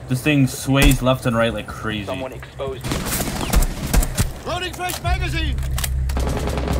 This thing sways left and right like crazy. Someone exposed. Loading fresh magazine!